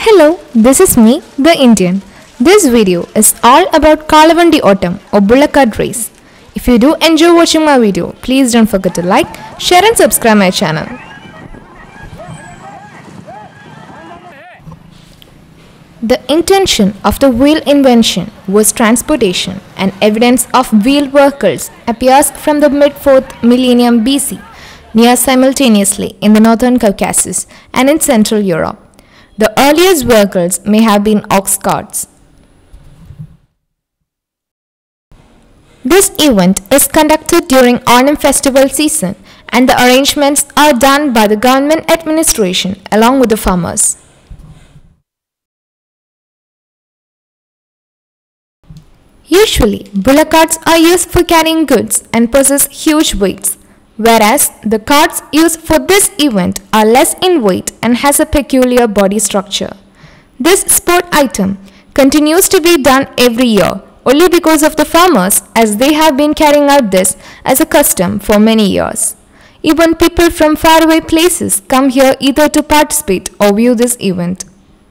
Hello, this is me, the Indian. This video is all about Kalavandi Autumn or Bullock Cart race. If you do enjoy watching my video, please don't forget to like, share and subscribe my channel. The intention of the wheel invention was transportation, and evidence of wheel vehicles appears from the mid-4th millennium BC, near simultaneously in the northern Caucasus and in Central Europe. The earliest vehicles may have been ox carts. This event is conducted during Onam festival season, and the arrangements are done by the government administration along with the farmers. Usually, bullock carts are used for carrying goods and possess huge weights, whereas the carts used for this event are less in weight and has a peculiar body structure. This sport item continues to be done every year only because of the farmers, as they have been carrying out this as a custom for many years. Even people from faraway places come here either to participate or view this event.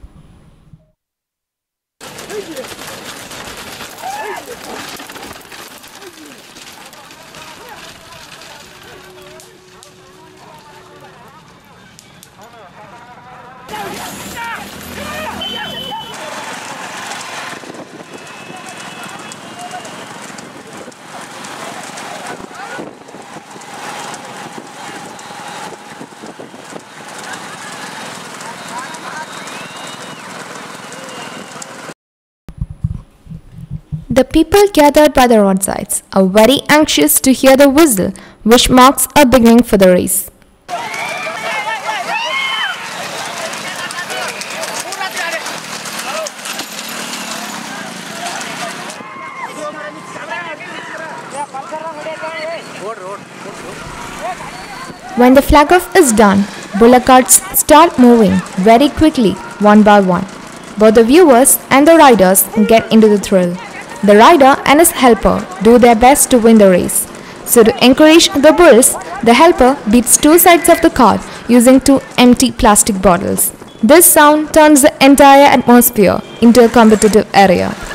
The people gathered by the roadsides are very anxious to hear the whistle, which marks a beginning for the race. When the flag off is done, bullock carts start moving very quickly, one by one. Both the viewers and the riders get into the thrill. The rider and his helper do their best to win the race. So to encourage the bulls, the helper beats two sides of the cart using two empty plastic bottles. This sound turns the entire atmosphere into a competitive area.